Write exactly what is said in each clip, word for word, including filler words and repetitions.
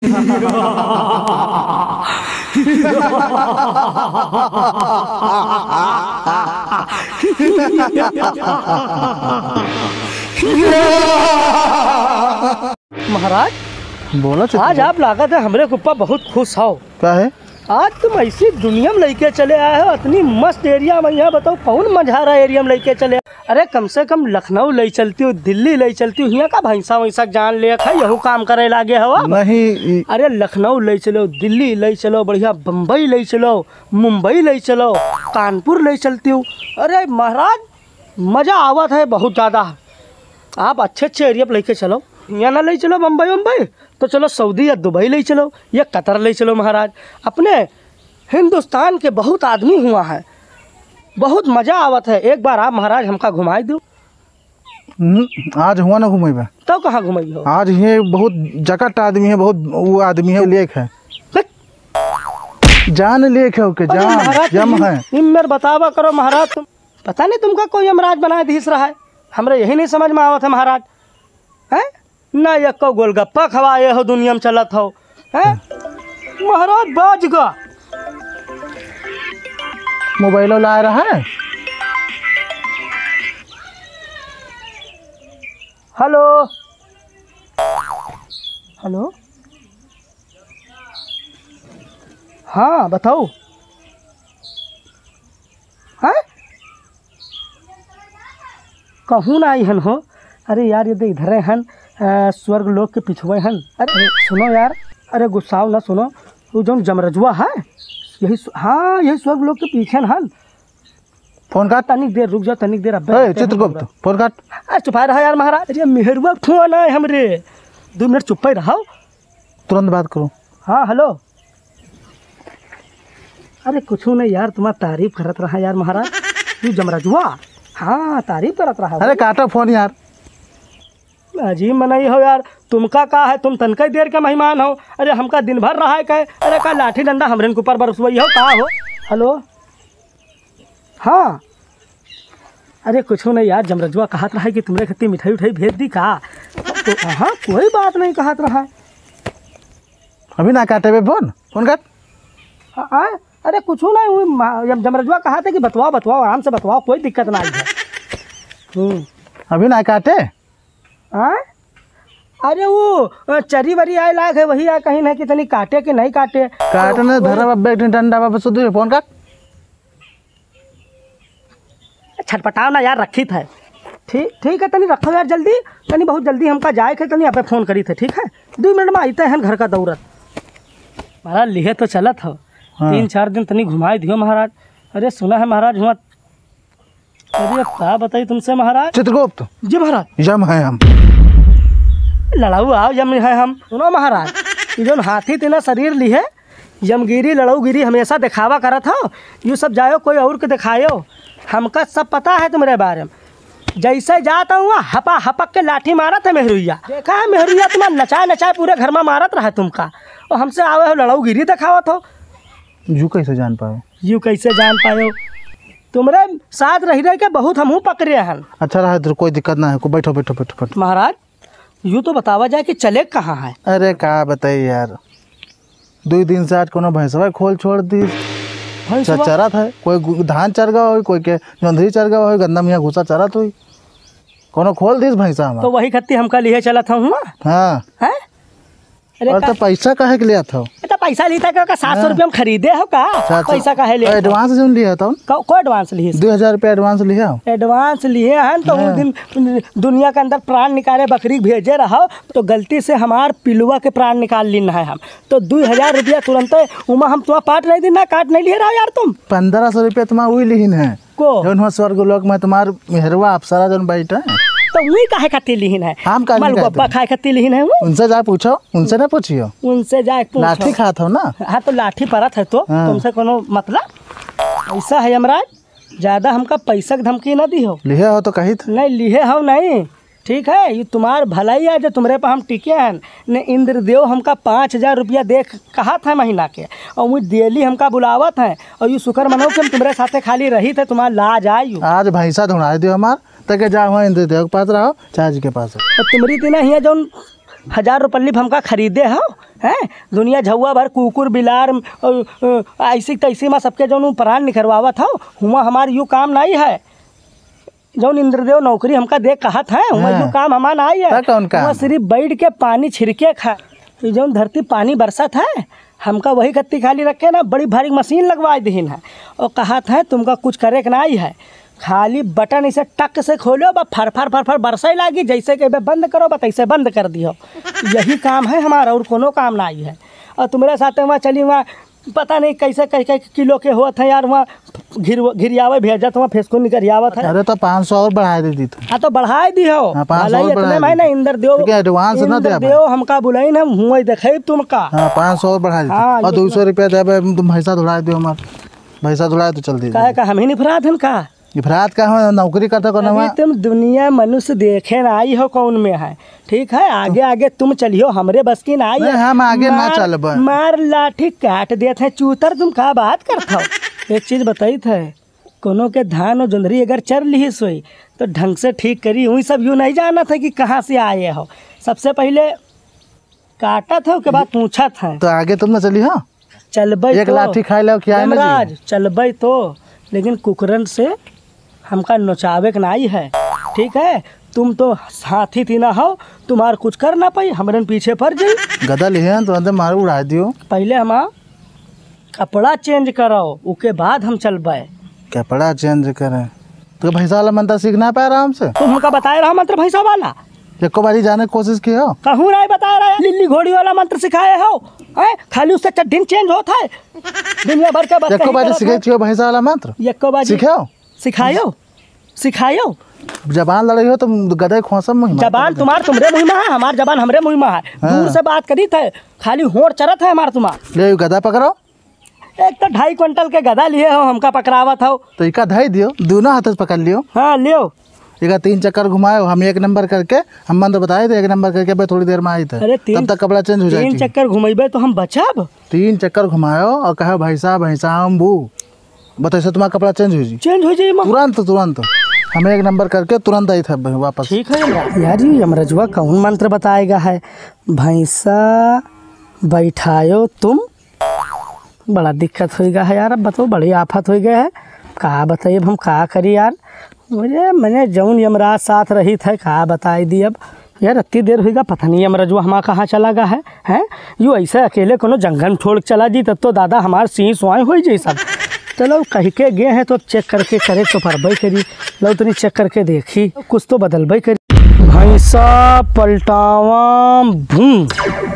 महाराज बोला आज आप लागत है हमरे के ऊपर बहुत खुश हो। क्या है? आज तुम ऐसी दुनिया में लेके चले आए हो, इतनी मस्त एरिया में। यहाँ बताओ कौन मझारा एरिया में लेके चले। अरे कम से कम लखनऊ ले चलती हूँ, दिल्ली ले चलती हूँ, यहाँ का भैंसा वैसा जान ले यहू काम करे लागे हो। नहीं, अरे लखनऊ ले चलो, दिल्ली ले चलो, बढ़िया बम्बई ले चलो, मुंबई ले चलो, कानपुर ले चलती हूँ। अरे महाराज मज़ा आवत है बहुत ज़्यादा। आप अच्छे अच्छे एरिया पर लेके चलो। यहाँ ना ले चलो बम्बई मुंबई तो चलो सऊदी या दुबई ले चलो या कतर ले चलो। महाराज अपने हिंदुस्तान के बहुत आदमी हुआ है, बहुत मज़ा आवत है। एक बार आप महाराज हमका घुमाई दो। आज हुआ ना घुमेबा तो कहाँ घुमाई हो? आज ये बहुत जकट आदमी है, बहुत वो आदमी है, लेख है, जान लेख है के जान जम है। इमर बतावा करो महाराज, तुम पता नहीं तुमका कोई यमराज बनाए धीस रहा है। हमरे यही नहीं समझ में आवत है महाराज। हैं ना ये को गोलगप्पा खवाए हो दुनिया में चलत हो। हैं महाराज बाज गा मोबाइल ला रहा है। हेलो हेलो हाँ बताओ। हैं कहूँ ना आई हन हो। अरे यार ये इधर हन स्वर्ग लोक के पिछुए हन। अरे सुनो यार, अरे गुस्साओ ना, सुनो वो जो जमरजुआ है यही, हाँ यही स्वर्ग लोक के पीछे हन। फोन काट, तनिक देर रुक जाओ, तनिक देर। अब चित्रगुप्त फोन काट। अरे चुपा रहा यार महाराज। अरे मेहरुआ फोन है हमरे, दो मिनट चुप ही रहो, तुरंत बात करो। हाँ हेलो। अरे कुछ नहीं यार, तुम्हारा तारीफ करत रहा यार महाराज, तू जमरजुआ। हाँ तारीफ करत रहा। अरे काटा फोन यार, अजीब मनाई हो यार। तुमका का है, तुम तनका देर का मेहमान हो। अरे हमका दिन भर रहा है कहे। अरे का लाठी डंडा हमरे के ऊपर बरसवई हो का हो। हेलो हाँ। अरे कुछ नहीं यार, जमरजुआ कहत रहा है कि तुमरे खत्ती मिठाई उठाई भेज दी का। तो हाँ कोई बात नहीं कहत रहा है। अभी ना काटे बे फोन, फोन काट। हाँ अरे कुछ नहीं, जमरजुआ कहा था कि बतवाओ बतवाओ, आराम से बतवाओ, कोई दिक्कत नहीं है। अभी ना काटे। हाँ अरे वो चरी वरी आए लाग है, वही आ कहीं ना कि तनी काटे कि नहीं काटे। काटने धरा बैठ डंडा वापस दे, फोन काट। छटपटाओ ना यार, रखी था। ठीक ठीक है, तनी रखो यार जल्दी, तनी बहुत जल्दी हमका जाए थे, तनी यहाँ पे फ़ोन करी थे। ठीक है दो मिनट में आते हैं घर का दौरत। महाराज लिए तो चलत हो। हाँ। तीन चार दिन तनी घुमाए दियो महाराज। अरे सुना है महाराज हुआ। अरे क्या बताइए तुमसे महाराज। चित्रगुप्त जी महाराज। यम है हम, लड़ाऊ आओ यम है हम। सुनो महाराज, ये जो हाथी तेना शरीर ली है, यमगिरी लड़ाऊगिरी हमेशा दिखावा करत हो। ये सब जाओ कोई और के दिखायो, हमका सब पता है तुम्हारे बारे में। जैसे जाता हूँ हपा हपक के लाठी मारा था मेहरुइया। देखा है मेहरुइया तुम्हारा नचाए नचाए पूरे घर में मारत रहा तुमका, और हमसे आवे हो लड़ाऊगिरी दिखावत हो। यू कैसे जान पाए? यू कैसे जान पाए? तुमरे साथ रह रहे के बहुत हमहू पकड़े हैं। अच्छा रहा तो कोई दिक्कत ना है, को बैठो बैठो बैठो बैठो। महाराज यूँ तो बतावा जाए कि चले कहाँ है? अरे क्या बताइए यार, दो दिन से आज कोनो भैंसवा खोल छोड़ दी। चरा था, कोई धान चर गया हो, कोई के जोंधरी चर गया हो, गंदा मियाँ घुसा चरा तो कोनो खोल दी भैंसा हमारा। तो वही खत्ती हमका लिए चला था हुआ। हाँ है? और तो पैसा काहे के लिया था? तो पैसा लिया था का सात सौ रुपये में खरीदे हो का? पैसा काहे लिया? एडवांस जो लिया था। को एडवांस लिए? दो हजार रुपये एडवांस लिया। एडवांस लिए हैं तो उस दिन दुनिया के अंदर प्राण निकाले बकरी भेजे रहो, तो गलती से हमार पिलुआ के प्राण निकाल लीन है हम, तो दो हजार रुपया तुरंत उमा हम तुम्हारा पाट नहीं देना, काट नहीं लिए रहा यार तुम। पंद्रह सौ रुपया तुम्हारा वही लिहिन है को स्वर्ग लोक में तुम्हार मेहरवा अप्सरा जो बैठा है, तो वही काहे खाती लिहिन है? हम का गोब्बा खाए खाती लिहिन है। उनसे जा पूछो, उनसे ना पूछियो। उनसे जाए लाठी खात हो ना। हाँ तो लाठी परत है तो हाँ। तुमसे कोनो मतलब ऐसा है यमराज, ज्यादा हमका पैसा की धमकी ना दी हो। लिहे हो तो कही था। नहीं लिहे हो नहीं, ठीक है ये तुम्हार भलाई है जो तुम्हारे पर हम टिके हैं। ने इंद्रदेव हमका पाँच हजार रुपया देख कहा था महीना के, और मुझे डेली हमका बुलावत है, और ये शुक्र मनो कि हम तुम्हारे साथे खाली रही थे, तुम्हारा लाज आई। आज भैंसा ढूंढा दियो हमार तक जा हुआ इंद्रदेव के पास रहो, चार्ज के पास। तो तुम्हारी तीना हिया जो हजार रुपये हमका खरीदे हो हैं। दुनिया झुआ भर कुकुर बिलार ऐसी तैसी में सबके जौन प्राण निकलवावत हो, हुआ हमार यूँ काम नहीं है। जौन इंद्रदेव नौकरी हमका दे कहत है, हुआ यूँ काम हमार नहीं है। हुआ सिर्फ बैठ के पानी छिड़के खा, जौन धरती पानी बरसत है हमका वही कत्ती खाली रखे ना, बड़ी भारी मशीन लगवा दीन है और कहत है तुमका कुछ करे के नहीं है, खाली बटन इसे टक से खोलो बा फर फर फर फर बरसे लागी, जैसे कि बंद करो बा तैसे बंद कर दियो। यही काम है हमारा और कोनो काम नहीं है। और तुम्हारे साथ वहाँ चली वहाँ पता नहीं कैसे कैसे किलो के होत है यार, वहाँ घिर घिरियावे भेजत वहाँ फेसको निकरियावत है। अरे तो पाँच सौ और बढ़ा दी थी। हाँ तो बढ़ाए दी हो महीना इंद्रदेव एडवांस ना दे देव हमका बुलाई ना हुआ देखे तुमका। हाँ पाँच सौ और बढ़ा दी और दो सौ रुपया दे तुम भैंसा धुला दो हमार भैंसा धुलाए तो चल दी का हम ही नहीं फराद हम का इफरात का हो नौकरी करता कौन तुम दुनिया मनुष्य देखे ना आई हो कौन में है, ठीक है आगे आगे तुम चलियो, हमरे बस की ना आई है। हम आगे ना चल मार लाठी काट देते हैं चूतर, तुम का बात करता हो। एक चीज बताई थे, कोनो के धान और जोंधरी अगर चर ली सोई तो ढंग से ठीक करी, वही सब यूँ नहीं जाना था कि कहाँ से आए हो। सबसे पहले काटा था उसके बाद पूछा था तो आगे तुम ना चली हो चलबे एक लाठी खाए लो क्या महाराज चलबे तो, लेकिन कुकरन से हमका नचावे के नहीं है, ठीक है। तुम तो साथी थी ना हो, तुम्हार कुछ कर ना पाई, हमरन पीछे पड़ जाई गदा लिहे तो अंदर मार उड़ा दियो। पहले हम कपड़ा चेंज करो उसके बाद हम चलबे। कपड़ा चेंज करें तो भैंसा वाला मंत्र सीखना पाया आराम से। तुम हमका बताए रहा मंत्र भैंसा वाला, एक बारी जाने की कोशिश की हो कहूँ नहीं बताया रहा, लिल्ली घोड़ी वाला मंत्र सिखाए हो है? खाली उससे चड्ढीन चेंज होता है दुनिया भर के बात। एक बारी सीखे भैंसा वाला मंत्र एक बारी सीखे सिखायो सिखायो। जबान लड़ाई हो तो गदे खोसम मुहिमा जबान तुम्हार तुमरे मुहिमा है, हमार जबान हमरे मुहिमा है। हाँ। दूर से बात करी थे, खाली होड़ चरत है हमार तुम्हार। ले गदा पकड़ो, एक तो ढाई क्विंटल के गदा लिए हो, हमका पकड़ावत हो तो इका ढाई दियो, दोनों हाथ से पकड़ लियो। हाँ लियो, एक तीन चक्कर घुमाओ, हम एक नंबर करके हम मंत्र बताए थे, एक नंबर करके भाई थोड़ी देर में आई थे। अरे तब तक कपड़ा चेंज हो जाए। तीन चक्कर घुमेबे तो हम बचब। तीन चक्कर घुमाओ और कहो भैंसा भैंसा हम बू बताइए तुम्हारा कपड़ा चेंज हो जी चेंज हो जाए तुरंत तुरंत। हमें एक नंबर करके तुरंत आई था वापस। ठीक है यार, ये यमराजवा कौन मंत्र बताएगा है? भैंसा बैठायो तुम, बड़ा दिक्कत होगा है यार। अब बताओ बड़ी आफत हो गया है, कहा बताइए हम कहा करी यार। मुझे मैंने जौन यमराज साथ रही थे कहा बताई दी। अब यार इतनी देर होगा पता नहीं यमराजवा हमारा कहाँ चला गया है हैं? यूँ ऐसे अकेले कोनो जंगल छोड़ के चला जी तब तो दादा हमारे सी सुआए हो जी सब। चलो कह के गए हैं तो चेक करके करे तो परबई करी, लो तो नहीं चेक करके देखी कुछ तो बदलबई करी। भैंसा पलटावा भूं,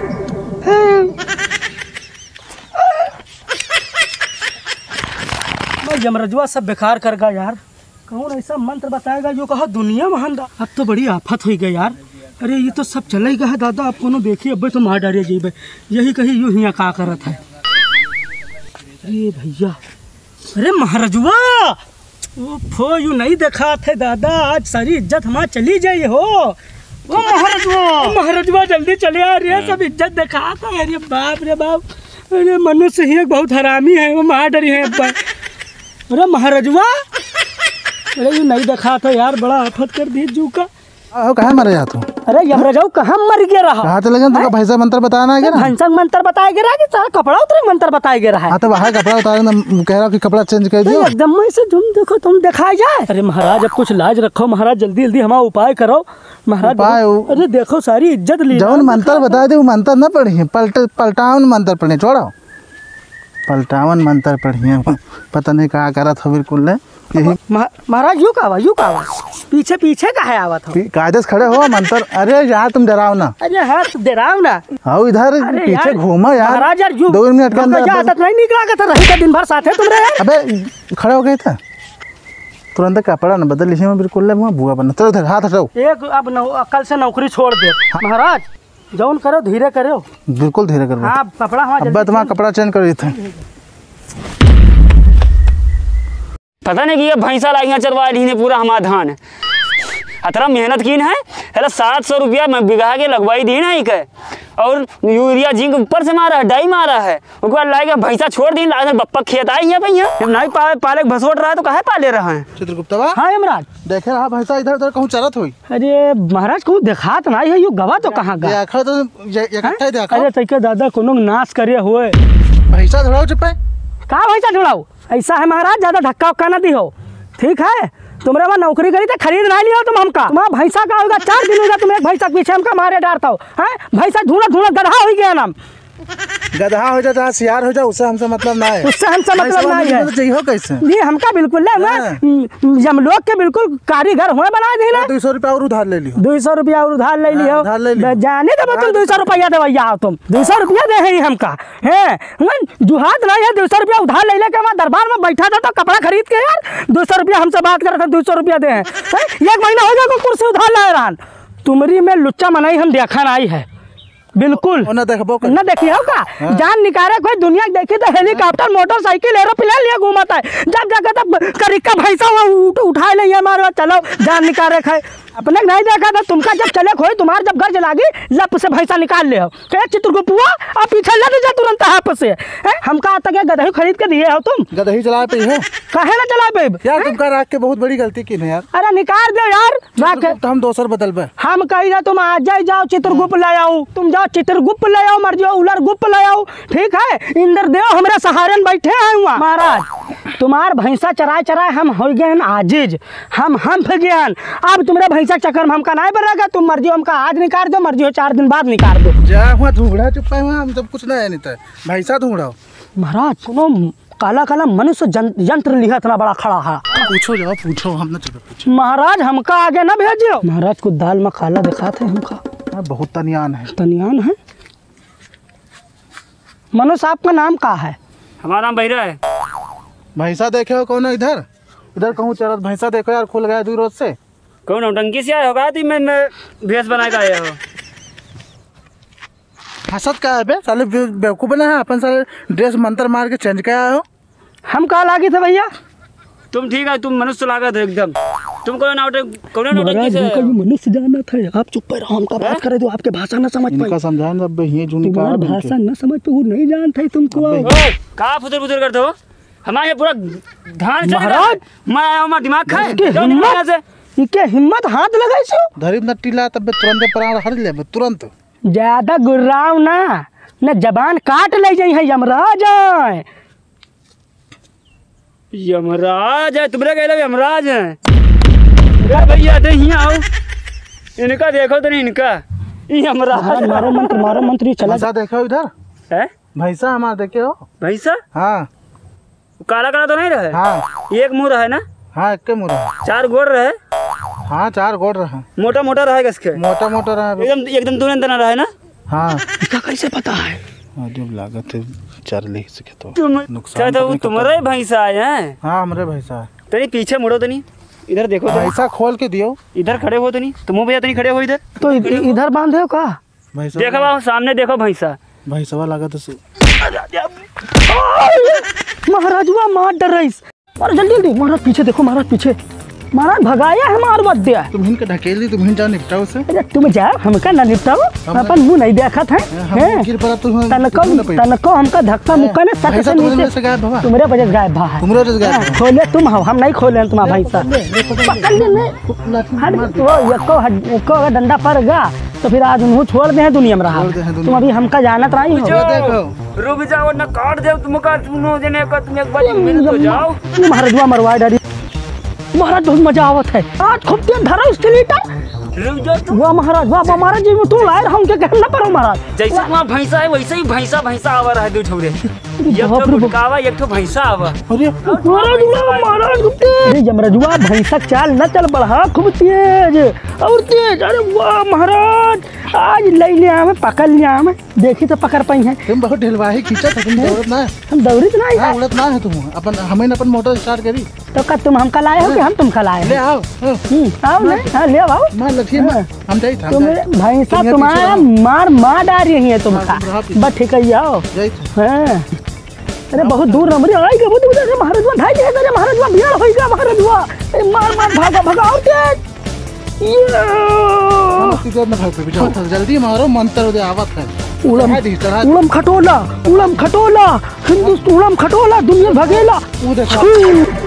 यमराजवा सब बेकार कर गया यार। कौन ऐसा मंत्र बताएगा जो कहा दुनिया महानदा। अब तो बड़ी आफत हो गई यार। अरे ये तो सब चले गया है दादा, अब कोनो देखिए अब तो मार डालिए जीबे, यही कही यूँ हियाँ का करत है। अरे भैया, अरे महाराजवा ओफो यूँ नहीं देखा थे दादा, आज सारी इज्जत हमारी चली जाई हो। वो महाराजवा महाराजवा जल्दी चले आ रही है, सब इज्जत देखा था। अरे बाप रे बाप, अरे मनुष्य ही एक बहुत हरामी है, वो मार डरी है। अरे महाराजवा, अरे ये नहीं देखा था यार, बड़ा आफत कर दी जू का। कहाँ मर जा तू? अरे यमराजवा कहाँ मर गया रहा? कहाँ तो लगे तुमको भैंसा मंत्र बताना है ना? भैंसा मंत्र बताया गया कि सारा कपड़ा उतरे मंत्र बताया गया है। हाँ तो वहाँ कपड़ा उतारे ना, कह रहा कि कपड़ा चेंज कर दियो एकदम से। तुम देखो तुम दिखाई जाए। अरे महाराज अब कुछ लाज रखो महाराज, जल्दी जल्दी हमारा उपाय करो महाराज। अरे देखो सारी इज्जत ली। जौन मंत्र बताए थे वो मंत्र न पढ़िए, पलट पलटावन मंत्र पढ़िए, छोड़ो पलटावन मंत्र पढ़िए। पता नहीं कहाँ करा था बिल्कुल यही। महाराज यू का यू का पीछे पीछे का है आवत हो, कायदे से खड़े हो मंत्र। अरे यार तुम डराओ ना। अरे हाँ डराओ ना। हाँ इधर पीछे घूमा यार महाराज यार। दो मिनट के अंदर नहीं निकला था, रही का दिन भर साथ है तुमरे यार। अबे खड़े हो गए थे तुरंत कपड़ा न बदल लिखे बिल्कुल बुआ बना। चलो इधर हाथ हटाओ। एक अब कल से नौकरी छोड़ दे महाराज, जौन करो धीरे करो, बिल्कुल धीरे करो। हाँ कपड़ा अब तुम्हारा कपड़ा चेंज कर थे। पता नहीं कि ये भैंसा लाइया चरवा ली ने पूरा हमारा धान। अतरा मेहनत की है हेला सात सौ रुपया मैं बिघा के लगवाई दी ना एक और यूरिया जिंक ऊपर से मारा है डाई मारा है उसके बाद लाएगा भैंसा छोड़ दी लाए बप्पा खेत आई है भैया जब नहीं पाले पाले भसोट रहा है तो काहे पाले रहा है। चित्रगुप्ता हाँ यमराज देखे रहा भैंसा इधर उधर कहूँ चरत हुई। अरे महाराज को देखात नहीं है यू गवा तो कहाँ गा देखा तो इकट्ठा देखा अरे तैके दादा कोनो नाश करे हुए भैंसा धड़ाओ चुपे का भैंसा ढुड़ाओ ऐसा है महाराज ज्यादा धक्का उक्का ना दी हो ठीक है तुम्हारे वहाँ नौकरी करी तो खरीद ना लियो तुम हमका तुम्हारा भैंसा का होगा चार दिन होगा तुम एक भैंसा पीछे हमका मारे डालता हो हैं भैंसा ढूंढा ढूंढा गधा हो गया नाम गधा हो जा जहाँ सियार हो जा उससे हमसे मतलब ना है उससे हमसे मतलब नहीं है चाहिए हो कैसे ये हमका बिल्कुल नहीं हम लोग के बिल्कुल कारीगर हुए बना दी ना दो सौ रुपया और उधार ले लियो दो सौ रुपया और उधार ले लियो उधार ले लियो जाने दो तुम दो सौ रुपया देवैया हो तुम दो सौ रुपया दे है हमका है जुहात नहीं है दो सौ रुपया उधार ले लेके हमारे दरबार में बैठा था तो कपड़ा खरीद के यार दो सौ रुपया हमसे बात कर रहे थे दो सौ रुपया दे एक महीना हो गया कुर्सी उधार लाए रहा तुम्हारी में लुच्चा मनाई हम देखा नहीं है बिल्कुल न देखबो न देखिए का हाँ। जान निकाले कोई दुनिया देखी तो हेलीकॉप्टर मोटरसाइकिल एरोप्लेन लिए घूमता है जब जगह तब करिका भैंसा उठ, उठा ले हमारे चलो जान निकाले खाए अपने नहीं देखा था तुमका जब चले खोई तुम्हारे जब गर्ज लागी लप से भैंसा निकाल ले हो क्या चित्रगुप्त और पीछे लग जा तुरंत हाथ से हमका आता क्या गदही खरीद के दिए हो तुम गदही चला पे हो काहे ना चला पे यार तुमका राख के बहुत बड़ी गलती की है यार अरे निकाल दे यार राख तो हम दोसर बदल पे हम कही ना तुम आज जाओ जाओ चित्रगुप्त ले आओ तुम जाओ चित्रगुप्त ले आओ मर जाओ उलर गुप्त ले आओ ठीक है इंद्रदेव हमारे सहारे बैठे हैं वहाँ महाराज तुम्हार भैंसा चराए चराए हम हो गए हैं आजिज हम हम गए हैं अब तुम्हारे भैंसा चक्कर में हमका नहीं बनेगा तुम मर्जी हमका आज निकाल दो मर्जी हो चार दिन बाद निकाल दो जा हुआ ढूंढा चुप है हम सब कुछ नहीं है नहीं भैंसा ढूंढाओ महाराज सुनो काला काला मनुष्य यंत्र लिखा इतना बड़ा खड़ा है पूछो जाओ पूछो हम ना चलो पूछो महाराज हमका आगे ना भेजियो महाराज को दाल में काला दिखाते हमका बहुत तनियान है तनियान है मनुष्य आपका नाम क्या है हमारा नाम बहिरा है भैंसा देखे हो कौन इधर इधर कहूँ चरत भैंसा देखो यार खुल गया दो रोज से कौन नौटंकी से आया होगा मैं मैं भैंस बना के आया हो हसत का है बे साले बेवकूफ बना है अपन साले ड्रेस मंत्र मार के चेंज किया हो हम कहा लागे थे भैया तुम ठीक है तुम मनुष्य लागत हो एकदम तुम कौन नौटंक कौन नौटंकी से मनुष्य जाना था आप चुप रहो हमका बात करे दो आपके भाषा ना समझ पाए इनका समझाएं अब ये जूनी का भाषा ना समझ पे वो नहीं जानते तुमको का फुदर फुदर करते हो हमारे पूरा धान महाराज मैं आया हूं दिमाग खाए हिम्मत से इके हिम्मत हाथ लगाई छो धरीब न टीला तब तुरंत प्राण हर ले तुरंत ज्यादा गुर्राव ना न जबान काट ले जाई है यमराज है यमराज है तुम्हारे कहले यमराज है भैया तो यहाँ आओ इनका देखो तो नहीं इनका यमराज मारो मंत्र मारो मंत्र चला भैंसा देखो इधर है भैंसा हमारा देखे हो भैंसा हाँ काला काला तो नहीं रहे हाँ एक मुंह रहे ना हाँ एक के मुँह चार गोड़ रहे हाँ चार गोड़ रहा मोटा मोटा रहेगा इसके मोटा मोटा रहा एकदम एकदम तुरंत ना रहे ना हाँ इसका कैसे पता है अजीब लागत है चार ले सके तो तुम नुकसान तो तुम्हारे भैंसा आए हैं हाँ हमारे भैंसा है तनी पीछे मुड़ो तनी इधर देखो भैंसा खोल के दियो इधर खड़े हो तनी तुम भैया तनी खड़े हो इधर तो इधर बांधे हो का भैंसा देखो बाबू सामने देखो भैंसा भैंसा लागत है महाराज हुआ मार डर रही और जल्दी जल्दी महाराज पीछे देखो महाराज पीछे महाराज भगाया है मार मत दिया तुम हिन के ढकेली तुम हिन जाओ निपटाओ से अरे तुम जाओ हमका ना निपटाओ अपन मुंह नहीं देखा था हम गिर पड़ा तुम तनको तनको हमका धक्का मुक्का में सट से नीचे तुम्हारे वजह गायब भा है तुम्हारे वजह गायब खोले तुम हो हम नहीं खोले तुम्हारा भैंसा पकड़ ले नहीं वो एको एको डंडा पर गा तो फिर आज उन्हों छोड़ दे दुनिया में रहा तुम अभी हमका जानत रही हो देखो रुक जाओ ना काट दे तुम का तुम जने का तुम एक बार मिल तो जाओ महाराज मरवा डरी महाराज बहुत मजा आवत है आज खूब दिन धरा उसके लीटर रुक जाओ तुम वाह महाराज वाह महाराज जी तू लाए रहा हूं के कहना पड़ो महाराज जैसे वहां भैंसा है वैसे ही भैंसा भैंसा आवा रहा है दो ठौरे एक तो बुटकावा एक तो भैंसा आवा अरे महाराज महाराज अरे यमराजुआ भैंसा चाल न चल बढ़ा खूब तेज और तेज अरे वाह महाराज आज ले लिया हमें पकड़ लिया हमें देखी तो पकड़ पाई है तुम बहुत ढिलवाही खींचा था तुम दौड़त ना हम दौड़ित नहीं हां उड़त ना है तुम अपन हमें अपन मोटर स्टार्ट करी तो का तुम हमका लाए हो कि हम तुमका लाए ले आओ आओ ले हां ले आओ मार लखी में हम जाई था तुम भैंसा तुम्हारा मार मार डाल रही है तुमका बस ठीक है आओ हां अरे बहुत दूर नंबर आएगा बहुत दूर महाराज ढाई दे अरे महाराज भीड़ होएगा महाराज मार मार भागा भागा और तेज जल्दी मारो मंत्र उदय आवत है। उड़म चढ़ा दी, चढ़ा दी। उड़म खटोला उड़म खटोला हिंदुस्तान उड़म खटोला दुनिया भगेला वो देखो।